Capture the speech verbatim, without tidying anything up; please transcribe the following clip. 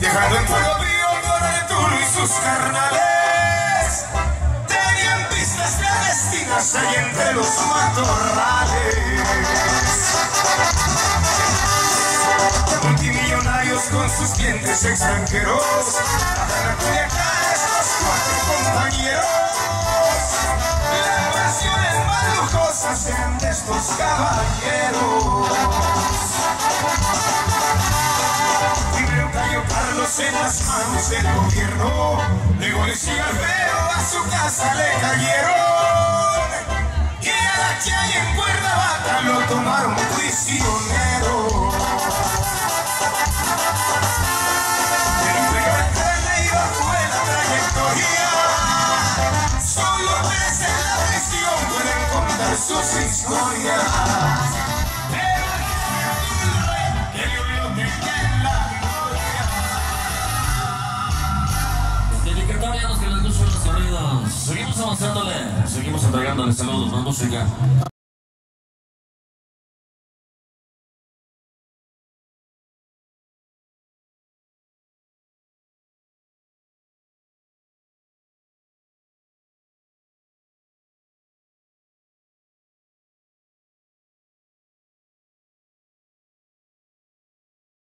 dejando en puro Don Arturo y sus carnales. Tenían pistas clandestinas ahí entre los matorrales. Multimillonarios con sus dientes extranjeros, bajan a Culiacán estos cuatro compañeros. Las mansiones más lujosas eran de estos caballeros. Primero cayó Carlos en las manos del gobierno, luego le sigue Alfredo, a su casa le cayeron. Y a la que hay en Cuernavaca lo tomaron prisionero. El imperio de carne iba fue la trayectoria. Solo tres en la prisión pueden contar sus historias. Dedicatorianos que les gustan los corridos. Seguimos avanzándole, seguimos entregándole saludos, más música.